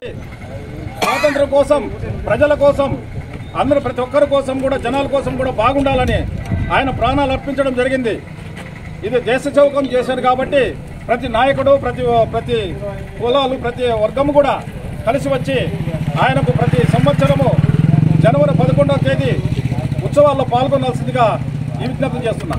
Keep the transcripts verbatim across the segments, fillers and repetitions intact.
స్వాతంత్రం కోసం, ప్రజల కోసం, అందరూ ప్రతి ఒక్కరి కోసం కూడా, జనాల కోసం కూడా బాగుండాలని ఆయన ప్రాణాలు అర్పించడం జరిగింది. ఇది దేశ చౌకం చేశారు కాబట్టి ప్రతి నాయకుడు, ప్రతి ప్రతి కులాలు, ప్రతి వర్గము కూడా కలిసి వచ్చి ఆయనకు ప్రతి సంవత్సరము జనవరి పదకొండవ తేదీ ఉత్సవాల్లో పాల్గొనాల్సిందిగా ఈ విజ్ఞప్తి చేస్తున్నా.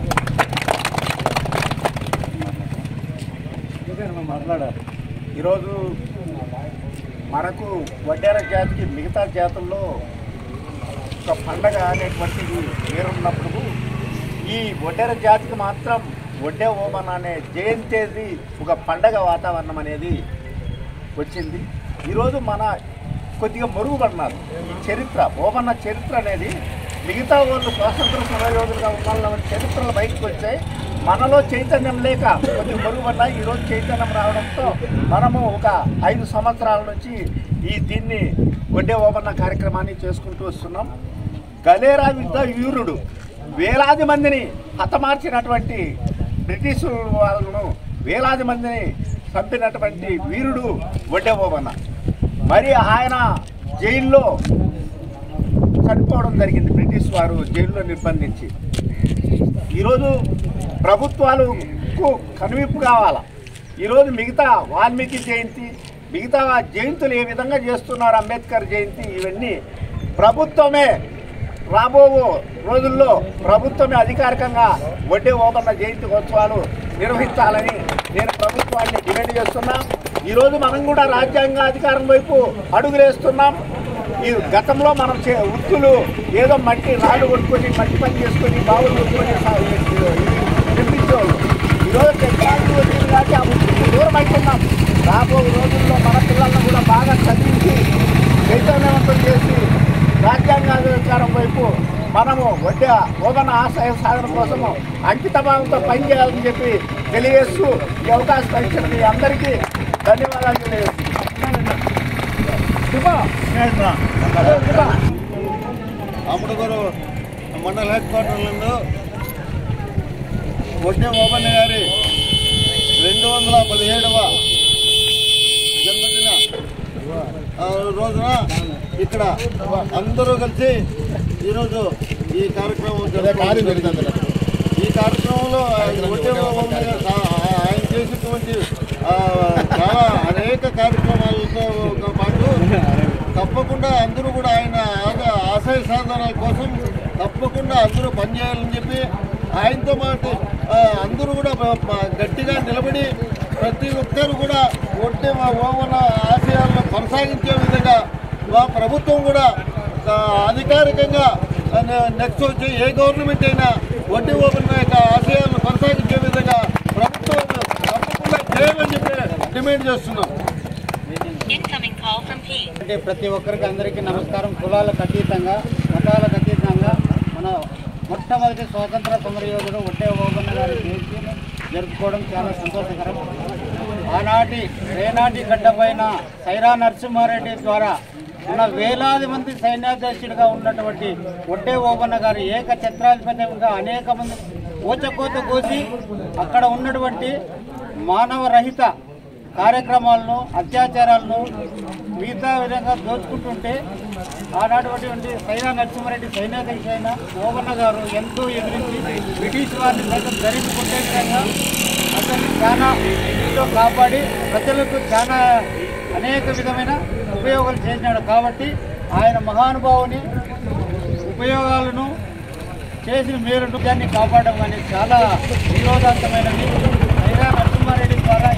మాట్లాడారు. ఈరోజు మనకు వడ్డేర జాతికి మిగతా జాతుల్లో ఒక పండగ అనేటువంటిది వేరున్నప్పుడు ఈ వడ్డేర జాతికి మాత్రం వడ్డే ఓమన్న అనే జయంతి ఒక పండగ వాతావరణం అనేది వచ్చింది. ఈరోజు మన కొద్దిగా మరుగుపడినారు. ఈ చరిత్ర, ఓమన్న చరిత్ర అనేది మిగతా వాళ్ళు స్వాతంత్ర సమరయోధులుగా ఉన్న చరిత్రలు బయటకు వచ్చాయి. మనలో చైతన్యం లేక కొద్దిగా మరుగుపడినాయి. ఈరోజు చైతన్యం రావడంతో మనము ఒక ఐదు సంవత్సరాల నుంచి ఈ దీన్ని వడ్డే ఓమన్న కార్యక్రమాన్ని చేసుకుంటూ వస్తున్నాం. గలేరా యుద్ధ వీరుడు వేలాది మందిని హతమార్చినటువంటి బ్రిటిష్ వాళ్ళను వేలాది మందిని చంపినటువంటి వీరుడు వడ్డే ఓమన్న. మరి ఆయన జైల్లో చనిపోవడం జరిగింది. బ్రిటిష్ వారు జైల్లో నిర్బంధించి. ఈరోజు ప్రభుత్వాలకు కనువిప్పు కావాలా. ఈరోజు మిగతా వాల్మీకి జయంతి, మిగతా జయంతులు ఏ విధంగా చేస్తున్నారు, అంబేద్కర్ జయంతి, ఇవన్నీ ప్రభుత్వమే రాబో రోజుల్లో ప్రభుత్వమే అధికారికంగా వడ్డే ఓమన్న జయంతి ఉత్సవాలు నిర్వహించాలని నేను ప్రభుత్వాన్ని డిమాండ్ చేస్తున్నా. ఈరోజు మనం కూడా రాజ్యాంగ అధికారం వైపు అడుగులేస్తున్నాం. ఈ గతంలో మనం వృత్తులు ఏదో మట్టి రాళ్ళు కొట్టుకొని మట్టి పని చేసుకొని బావులు కొట్టుకొని నిర్మించేవాళ్ళు. ఈరోజు టెక్నాలజీ వచ్చింది కాబట్టి ఆ వృత్తికి దూరం అవుతున్నాం. రాబో రోజుల్లో మన పిల్లలను కూడా బాగా చదివించి చైతన్యవంతం చేసి రాజ్యాంగ అధికారం వైపు మనము వడ్డే ఓమన్న ఆశయ సాధన కోసము అంకితభావంతో పనిచేయాలని చెప్పి తెలియజేస్తూ ఈ అవకాశం ఇచ్చిన మీ అందరికీ ధన్యవాదాలు తెలియజేస్తున్నాను. అమ్మడుగురు మండల హెడ్ క్వార్టర్లలో వడ్డే ఓమన్న గారి రెండు వందల పదిహేడవ జన్మదిన రోజున ఇక్కడ అందరూ కలిసి ఈరోజు ఈ కార్యక్రమం జరుగుతుంది. ఈ కార్యక్రమంలో వడ్డే ఓమన్న గారు ఆయన చేసినటువంటి చాలా అనేక కార్యక్రమాలతో పాటు తప్పకుండా అందరూ కూడా ఆయన ఆశయ సాధన కోసం తప్పకుండా అందరూ పనిచేయాలని చెప్పి ఆయనతో పాటు అందరూ కూడా గట్టిగా నిలబడి ప్రతి ఒక్కరు కూడా వడ్డే ఓమన్న ఆశయాలను కొనసాగించే విధంగా మా ప్రభుత్వం కూడా అధికారికంగా నెక్స్ట్ వచ్చే ఏ గవర్నమెంట్ అయినా వడ్డే ఓమన్న యొక్క ఆశయాలను కొనసాగించే విధంగా ప్రభుత్వం తప్పకుండా చేయాలని చెప్పి డిమాండ్ చేస్తున్నాం. అంటే ప్రతి ఒక్కరికి అందరికీ నమస్కారం. కులాలకు అతీతంగా, మతాలకు అతీతంగా మన మొట్టమొదటి స్వాతంత్ర సమరయోధుడు వడ్డే ఓమన్న గారి జయంతిని జరుపుకోవడం చాలా సంతోషకరం. ఆనాటి రేనాటి గడ్డపైన సైరా నరసింహారెడ్డి ద్వారా ఉన్న వేలాది మంది సైన్యాధ్యక్షుడిగా ఉన్నటువంటి వడ్డే ఓమన్న గారు ఏక ఛత్రాధిపత్యంగా అనేక మంది ఊచకోత కోసి అక్కడ ఉన్నటువంటి మానవ రహిత కార్యక్రమాలను, అత్యాచారాలను మిగతా విధంగా దోచుకుంటుంటే ఆనాటువంటి సైరా నరసింహారెడ్డి సైన్యాధ్యక్ష అయిన ఓమన్న గారు ఎంతో ఎదిరించి బ్రిటిష్ వారిని సైతం ధరించి కొట్టే విధంగా అతన్ని చాలా ఇంట్లో కాపాడి ప్రజలకు చాలా అనేక విధమైన ఉపయోగాలు చేసినాడు. కాబట్టి ఆయన మహానుభావుని ఉపయోగాలను చేసిన మేలును దాన్ని కాపాడడం అనేది చాలా విరోధాంతమైనది. సైరా నరసింహారెడ్డి ద్వారా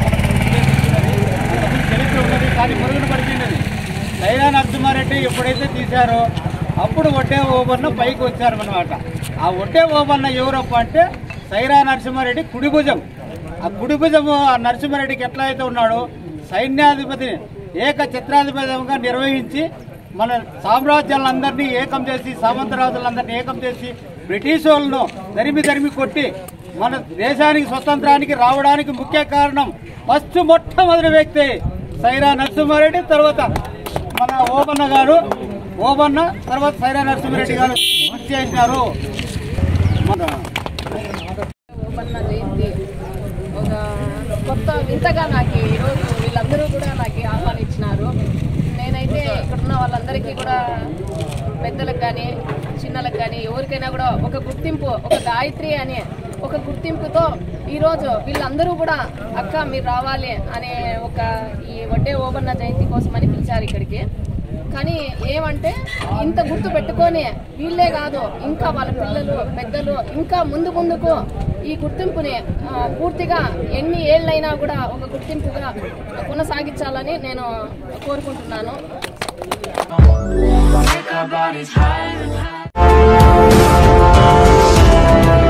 చరిత్ర ఉన్నది, కానీ మరుగున పడిపోయినది. సైరా నరసింహారెడ్డి ఎప్పుడైతే తీశారో అప్పుడు వడ్డే ఓమన్న పైకి వచ్చారన్నమాట. ఆ వడ్డే ఓమన్న ఎవరప్ప అంటే సైరా నరసింహారెడ్డి కుడిభుజం. ఆ కుడిభుజము ఆ నరసింహారెడ్డికి ఎట్లా అయితే ఉన్నాడో సైన్యాధిపతిని ఏక ఛత్రాధిపత్యంగా నిర్వహించి మన సామ్రాజ్యాలందరినీ ఏకం చేసి, సామంతరాజులందరినీ ఏకం చేసి బ్రిటిష్ వాళ్ళను తరిమి తరిమి కొట్టి మన దేశానికి స్వతంత్రానికి రావడానికి ముఖ్య కారణం ఫస్ట్ మొట్టమొదటి వ్యక్తి సైరా నరసింహారెడ్డి, తర్వాత మన ఓమన్న గారు. ఓమన్న తర్వాత సైరా నరసింహారెడ్డి గారు చేసినారు. మన ఓమన్న జయంతి ఒక కొత్త వింతగా నాకు ఈరోజు వీళ్ళందరూ కూడా నాకు ఆహ్వానించినారు. ఉన్న వాళ్ళందరికీ కూడా పెద్దలకు కానీ చిన్నలకు కానీ ఎవరికైనా కూడా ఒక గుర్తింపు, ఒక గాయత్రి అనే ఒక గుర్తింపుతో ఈరోజు వీళ్ళందరూ కూడా అక్క మీరు రావాలి అనే ఒక ఈ వడ్డే ఓబన్న జయంతి కోసమని పిలిచారు ఇక్కడికి. కానీ ఏమంటే ఇంత గుర్తు పెట్టుకొని వీళ్ళే కాదు ఇంకా వాళ్ళ పిల్లలు పెద్దలు ఇంకా ముందు ముందుకు ఈ గుర్తింపుని పూర్తిగా ఎన్ని ఏళ్ళైనా కూడా ఒక గుర్తింపుగా కొనసాగించాలని నేను కోరుకుంటున్నాను. Make our bodies higher and higher.